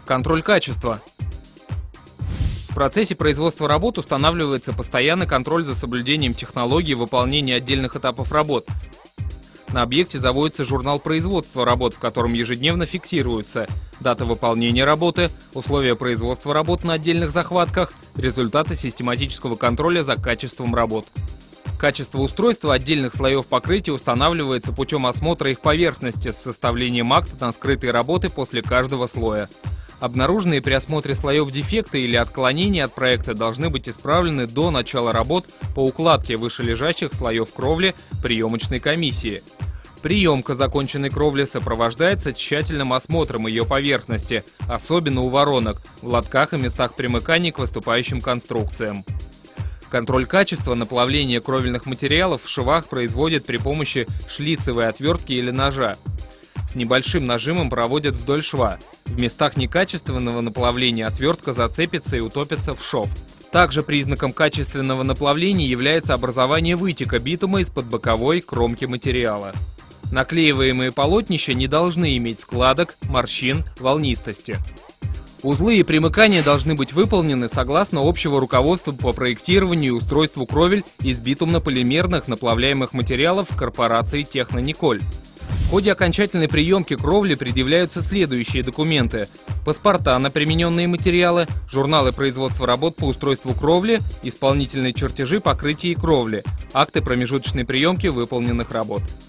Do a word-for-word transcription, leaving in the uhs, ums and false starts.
Контроль качества. В процессе производства работ устанавливается постоянный контроль за соблюдением технологий выполнения отдельных этапов работ. На объекте заводится журнал производства работ, в котором ежедневно фиксируются дата выполнения работы, условия производства работ на отдельных захватках, результаты систематического контроля за качеством работ. Качество устройства отдельных слоев покрытия устанавливается путем осмотра их поверхности с составлением акта на скрытые работы после каждого слоя. Обнаруженные при осмотре слоев дефекты или отклонения от проекта должны быть исправлены до начала работ по укладке вышележащих слоев кровли приемочной комиссии. Приемка законченной кровли сопровождается тщательным осмотром ее поверхности, особенно у воронок, в лотках и местах примыканий к выступающим конструкциям. Контроль качества наплавления кровельных материалов в швах производят при помощи шлицевой отвертки или ножа. С небольшим нажимом проводят вдоль шва. В местах некачественного наплавления отвертка зацепится и утопится в шов. Также признаком качественного наплавления является образование вытека битума из-под боковой кромки материала. Наклеиваемые полотнища не должны иметь складок, морщин, волнистости. Узлы и примыкания должны быть выполнены согласно общего руководства по проектированию и устройству кровель из битумно-полимерных наплавляемых материалов корпорации «Технониколь». В ходе окончательной приемки кровли предъявляются следующие документы: паспорта на примененные материалы, журналы производства работ по устройству кровли, исполнительные чертежи покрытия и кровли, акты промежуточной приемки выполненных работ.